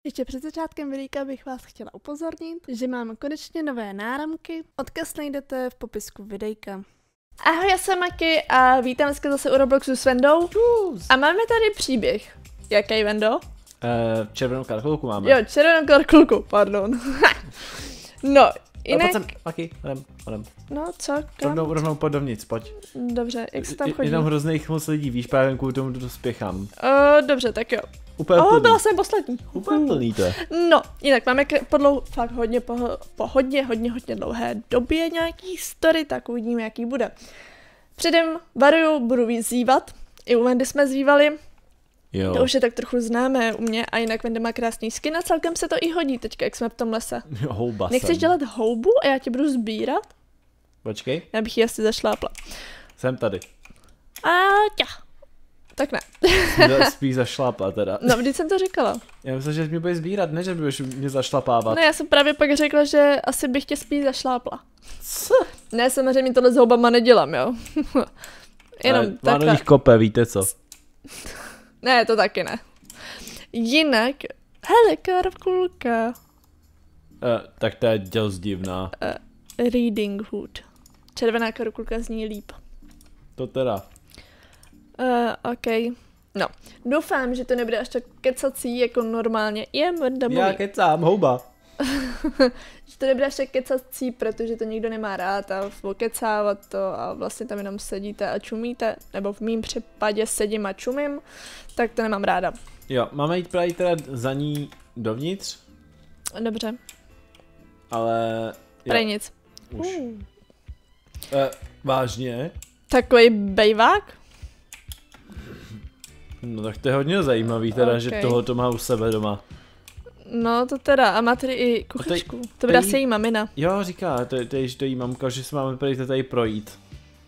Ještě před začátkem videa bych vás chtěla upozornit, že máme konečně nové náramky. Odkaz najdete v popisku videjka. Ahoj, já jsem Maki a vítám dneska zase u Robloxu s Vendou. A máme tady příběh. Jaký, Vendo? Červenou karkulku máme. Jo, červenou karkulku, pardon. No, jinak... Pojď sem, Maki, jdem. No, co? Kam? Rovnou pojď dovnitř, pojď. Dobře, jak se tam chodí? Je tam hrozných moc lidí, víš, právě kvůli tomu dospěchám. Dobře, tak jo. Úplně plný. Byla jsem poslední. Úplně plný to je. No, jinak máme fakt hodně hodně dlouhé době nějaký story, tak uvidíme, jaký bude. Předem varuju, budu vyzývat. I u Vendy jsme zývali. Jo. To už je tak trochu známé u mě a jinak Venda má krásný skin a celkem se to i hodí teďka, jak jsme v tom lese. Houba Nechceš jsem. dělat houbu a já tě budu sbírat? Počkej. Já bych ji asi zašlápla. Jsem tady. A tě. Tak ne. Spíš zašlapla teda. No, vždyť jsem to říkala. Já myslím, že mě budeš sbírat, ne že budeš mě zašlapávat. Ne, já jsem právě pak řekla, že asi bych tě spíš zašlápla. Co? Ne, samozřejmě tohle s houbama nedělám, jo. Jenom takhle. Vánových kope, víte co? Ne, to taky ne. Jinak, hele, karkulka. Tak to je dost divná. Reading Hood. Červená karkulka zní líp. To teda. OK. No, doufám, že to nebude až tak kecací jako normálně. Já kecám, houba. Že to nebude až tak kecací, protože to nikdo nemá rád a pokecávat to a vlastně tam jenom sedíte a čumíte, nebo v mým případě sedím a čumím, tak to nemám ráda. Jo, máme jít právě teda za ní dovnitř, Dobře, ale... prej nic. Už. Vážně? Takový bejvák? No tak to je hodně zajímavý teda, Okay. že tohle to má u sebe doma. No to teda, a má tady i kuchačku. To bude asi její mamina. Jo, říká, to jí mamka, že se máme tady projít.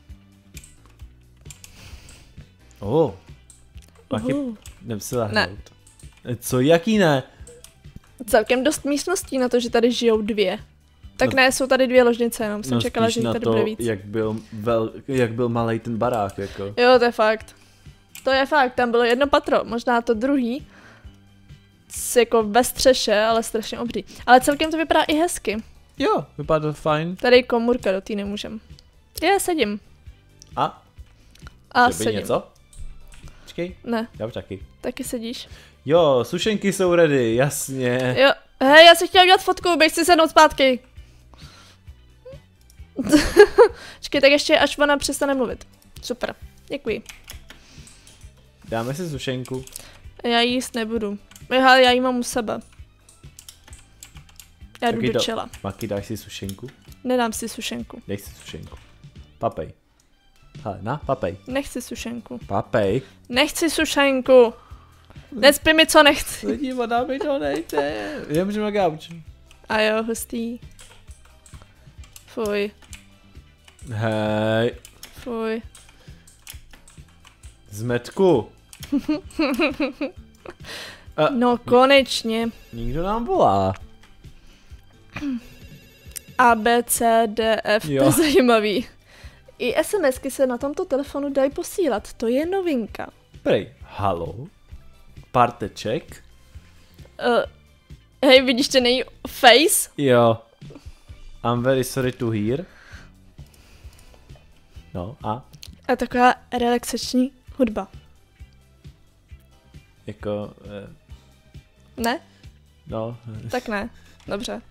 Taky jdem si lahnout. Ne. Co, jaký ne? Celkem dost místností na to, že tady žijou dvě. Tak ne, jsou tady dvě ložnice, jenom jsem čekala, že jich tady bude víc. Jak byl malej ten barák, jako. Jo, to je fakt. To je fakt, tam bylo jedno patro, možná to druhý. Jako ve střeše, ale strašně obří. Ale celkem to vypadá i hezky. Jo, vypadá to fajn. Tady je komůrka, do té nemůžem. Sedím. A Sedím. něco? Počkej, Ne, já už taky. taky sedíš. Jo, sušenky jsou ready, jasně. Jo, hej, já si chtěla udělat fotku, běž si sednout zpátky. Počkej, tak ještě až ona přestane mluvit. Super, děkuji. Dáme si sušenku. Já jíst nebudu. Já jí mám u sebe. Já jdu Taky do čela. Maki, dáš si sušenku? Nedám si sušenku. Dej si sušenku. Papej. Hele, papej. Nechci sušenku. Papej. Nechci sušenku. Necpi mi, co nechci. Lidi, voda mi to nejde. Já můžu na gauč. A jo, hustý. Fuj. Hej. Fuj. Zmetku. No konečně. Nikdo nám volá. A, B, C, D, F, to Jo. je zajímavý. I SMSky se na tomto telefonu dají posílat, to je novinka. Prej, halo. Parteček. Hej, vidíš ten její face? Jo. I'm very sorry to hear. No a? A taková relaxační hudba. Jako, Ne? no. Tak ne. Dobře.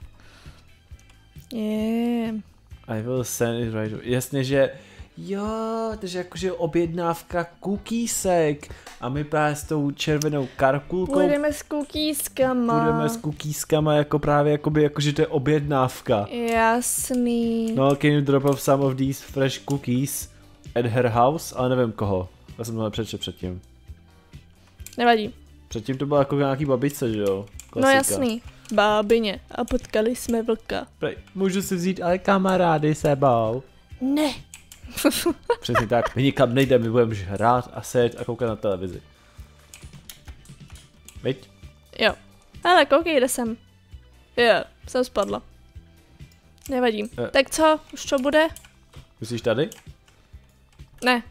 Yeah. I will send it right away. Jasně, že jo, takže jakože objednávka kukísek a my právě s tou červenou karkulkou Půjdeme s kukískama. půjdeme s kukískama jako právě jakože to je objednávka. Jasný. No, can you drop off some of these fresh cookies at her house? Ale nevím koho. Já jsem to přečetl předtím. Nevadí. Předtím to bylo jako nějaký babičce, že jo? Klasika. No jasný. Bábině. A potkali jsme vlka. Prej, můžu si vzít ale kamarády sebou. Ne. Přesně tak, my nikam nejdeme, my budeme hrát a sedět a koukat na televizi. Viď? Jo. Ale koukej, jde sem. Jo, jsem spadla. Nevadí. Tak co? Už to bude? Myslíš tady? Ne.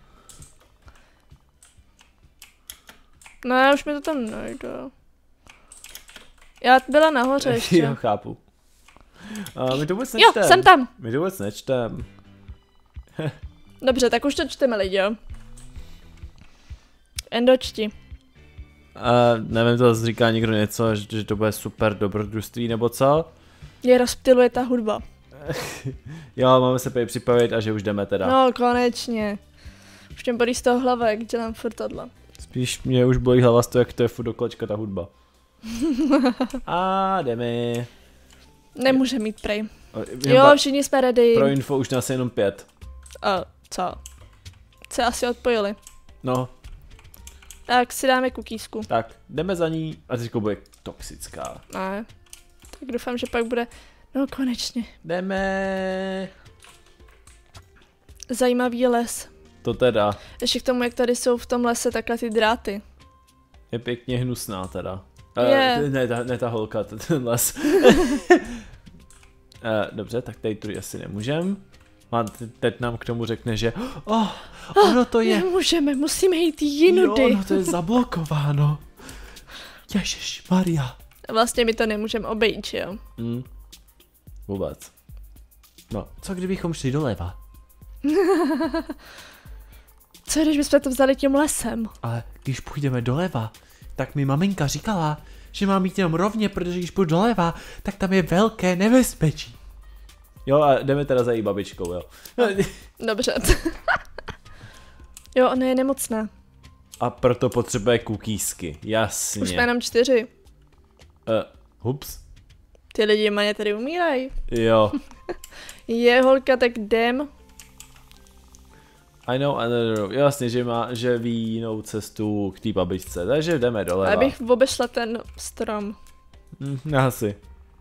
Ne, už mi to tam nejde. Já byla nahoře ještě. Jo, chápu. My to vůbec nečtem. Jo, jsem tam. My to vůbec nečtem. Dobře, tak už to čteme, lidi, jo. Endočti. Nevím, to říká někdo něco, že to bude super dobrodružství, nebo co? Je rozptyluje ta hudba. Jo, máme se připravit a že už jdeme teda. No, konečně. Už mě bolí z toho hlava, jak dělám furt tohle. Spíš mě už bolí hlava z toho, jak to je furt do kolečka ta hudba. A jdeme. Nemůže mít prej. Jo, všichni jsme ready. Pro info už nás je jenom 5. Co? Se asi odpojili. No. Tak si dáme kukísku. Tak, jdeme za ní a teďko bude toxická. Ne. Tak doufám, že pak bude... No konečně. Jdeme. Zajímavý les. To teda. Ještě k tomu, jak tady jsou v tom lese takhle ty dráty. Je pěkně hnusná teda. Ne ta holka, ten les. Dobře, tak tady tu asi nemůžem. A teď nám k tomu řekne, že ono to je... Nemůžeme, musíme jít jinudy. Jo, ono to je zablokováno. Ježišmarja. Vlastně my to nemůžeme obejít, jo? Vůbec. No, co kdybychom šli doleva? Co když bychom to vzali tím lesem? Ale když půjdeme doleva, tak mi maminka říkala, že mám jít jenom rovně, protože když půjdu doleva, tak tam je velké nebezpečí. Jo, a jdeme teda za její babičkou, jo. Dobře. Jo, ona je nemocná. A proto potřebuje kukísky, jasně. Už jsme jenom 4. Hups. Ty lidi maně tady umírají. Jo. Je holka, tak jdem. I know. Jasně, že ví jinou cestu k té babičce, takže jdeme doleva. Abych obešla ten strom. Asi.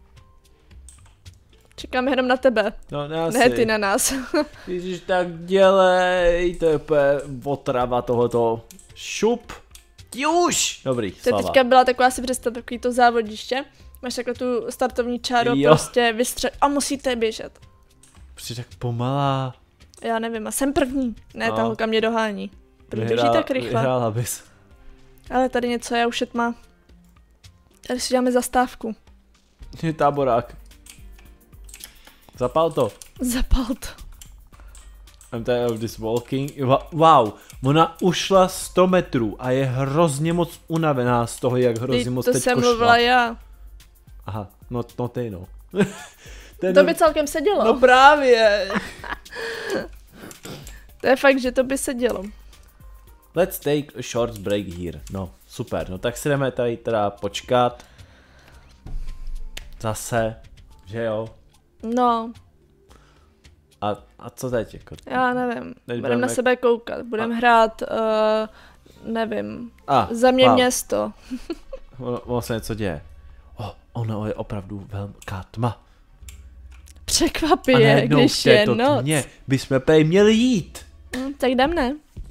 Čekám jenom na tebe. No, asi. Ne ty na nás. Ježiš, tak dělej, to je úplně otrava tohoto. Šup. Už. Dobrý, slava. Teďka byla taková si představ, takový to závodiště. Máš takhle tu startovní čáru, prostě vystřel a musíte běžet. Prostě tak pomalá. Já nevím, a jsem první. Ne, ta holka mě dohání. Proč běží tak rychle? Vyhrála bys. Ale tady něco je, už je tma. Tady si dáme zastávku. Je táborák. Zapal to. Zapal to. I'm tired of this walking. Wow, ona ušla 100 metrů a je hrozně moc unavená z toho, jak hrozně moc teďko šla. To jsem mluvila já. Aha, no ty no. To by celkem sedělo. No právě. To je fakt, že to by sedělo. Let's take a short break here. No, super, no tak si jdeme tady teda počkat. Zase, že jo? No. A co teď? Jako? Já nevím, budeme na sebe koukat, budeme hrát, nevím, za mě město. Ono se něco děje. Ono je opravdu velká tma. Překvapí je, když je noc. Tmě bychom prej měli jít. Tak jdem, ne?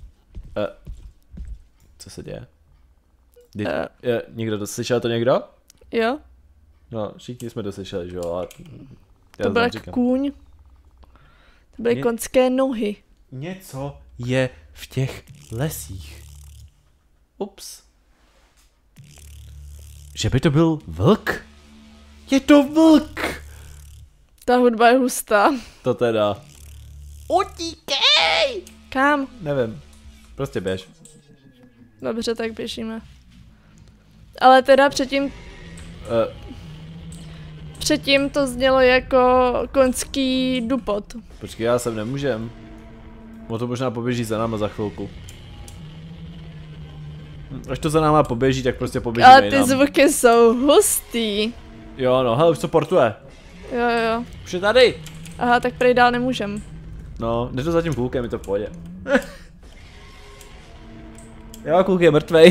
Co se děje? Někdo to slyšel to někdo? Jo. No, všichni jsme to slyšeli, že jo? To byl jak kůň. To byly konské nohy. Něco je v těch lesích. Ups. Že by to byl vlk? Je to vlk! Ta hudba je hustá. To teda. Utíkej! Kam? Nevím. Prostě běž. Dobře, tak běžíme. Ale teda předtím... Předtím to znělo jako konský dupot. Počkej, já sem nemůžem. On to možná poběží za náma za chvilku. Až to za náma poběží, tak prostě poběžíme ale ty zvuky jsou hustý. Jo, no, hele, už to portuje. Jo. Už je tady. Aha, tak prej dál nemůžem. No, jde to za tím klukem, je to v pohodě. Jo, kluk je mrtvej.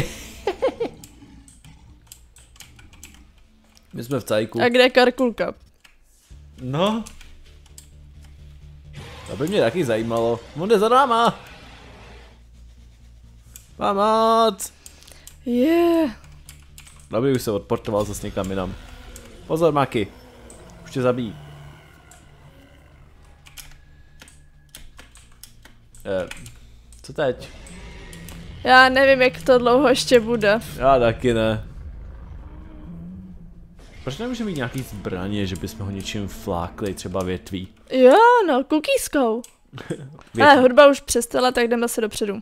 My jsme v cajku. A kde je Karkulka? No. To by mě taky zajímalo. On jde za náma. Pomoc. Dobrý, už se odportoval zase někam jinam. Pozor, Maki. Už tě zabijí. Co teď? Já nevím, jak to dlouho ještě bude. Já taky ne. Proč nemůžeme mít nějaký zbraně, že bychom ho něčím flákli, třeba větví? Jo, no, kukískou. Ale hudba už přestala, tak jdeme se dopředu.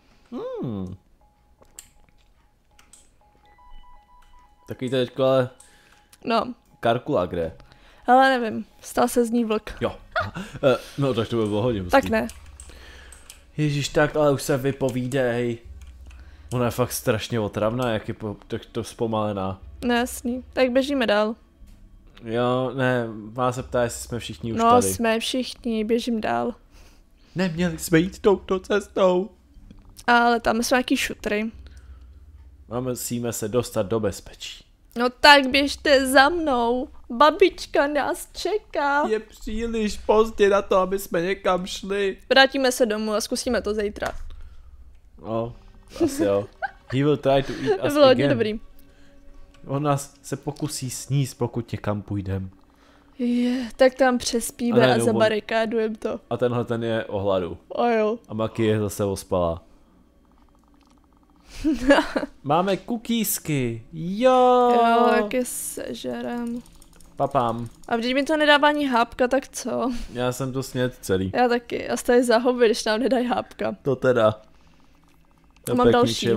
Takový teďko ale... No. Karkula kde? Ale nevím, stal se z ní vlk. Jo. No tak to by bylo hodně. Tak ne. Ježíš, tak ale už se vypovídej. Ona je fakt strašně otravná, jak je tak to zpomalená. No jasný, tak běžíme dál. Jo, ne, má se ptá, jestli jsme všichni už no, tady. No, jsme všichni, běžím dál. Neměli jsme jít touto cestou. Ale tam jsou nějaký šutry. Musíme se dostat do bezpečí. No tak běžte za mnou. Babička nás čeká. Je příliš pozdě na to, aby jsme někam šli. Vrátíme se domů a zkusíme to zítra. No, asi jo. He will try to eat us to bylo hodně again. dobrý. On nás se pokusí sníst, pokud někam půjdeme. Tak tam přespíme a zabarikádujeme to. A tenhle ten je o hladu. O jo. A Maki je zase ospalá. Máme kukísky. Jo. Jo, jak je sežerem. Papám. A když mi to nedává ani hápka, tak co? Já jsem to sněd celý. Já taky. Já tady za hobby, když nám nedají hápka. To teda. To mám další.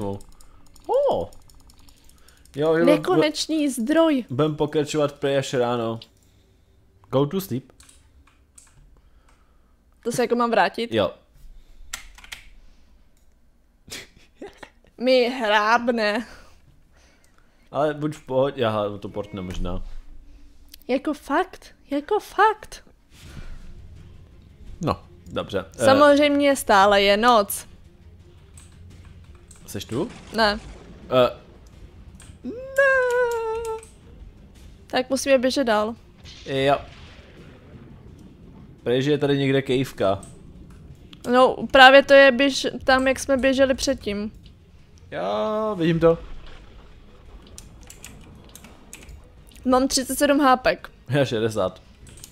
Jo, nekonečný zdroj. Budem pokračovat prej až ráno. Go to sleep. To se jako mám vrátit? Jo. Mi hrábne. Ale buď v pohodě, aha, to portne možná. Jako fakt. No, dobře. Samozřejmě stále je noc. Seš tu? Ne. Ne. Tak musíme běžet dál. Jo. Protože je tady někde kejvka. No, právě to je tam, jak jsme běželi předtím. Jo, vidím to. Mám 37 hápek. Já 60.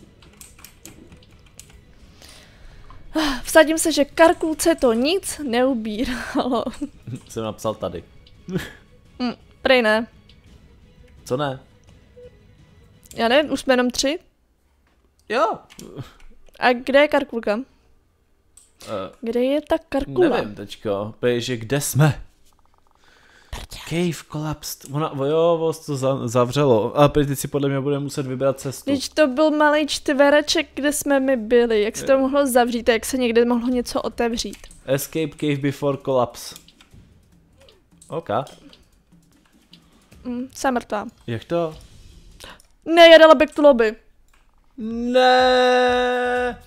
Vsadím se, že Karkulce to nic neubíralo. Jsem napsal tady. Prej ne. Co ne? Já nevím, už jsme jenom 3. Jo. A kde je Karkulka? Kde je ta Karkula? Nevím teďko, protože kde jsme? Cave collapsed. Jo, to zavřelo. A teď si podle mě bude muset vybrat cestu. Když to byl malý čtvereček, kde jsme my byli. Jak se to mohlo zavřít a jak se někde mohlo něco otevřít? Escape cave before collapse. OK. Jsem mrtvá. Jak to? Ne, já dala back to lobby. Ne.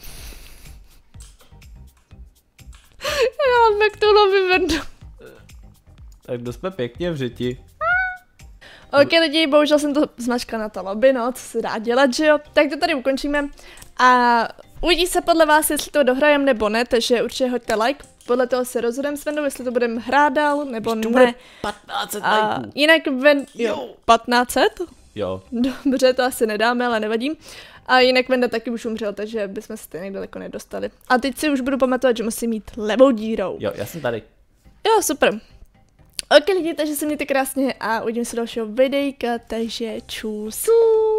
Já back to lobby vedu. Tak to jsme pěkně v řiti. Ok lidi, bohužel jsem to zmačkala na ta lobby, no, co se dá dělat, že jo? Tak to tady ukončíme a uvidí se podle vás, jestli to dohrajem nebo ne, takže určitě hoďte like, podle toho se rozhodem s Vendou, jestli to budeme hrát dál nebo ne. Bude 1500 lajků. Jinak jo, 1500? Jo. Dobře, to asi nedáme, ale nevadí. A jinak Venda taky už umřel, takže bychom se stejně daleko nedostali. A teď si už budu pamatovat, že musím mít levou dírou. Jo, já jsem tady. Jo, super. Ok lidi, takže se mějte krásně a uvidíme se dalšího videjka, takže čus.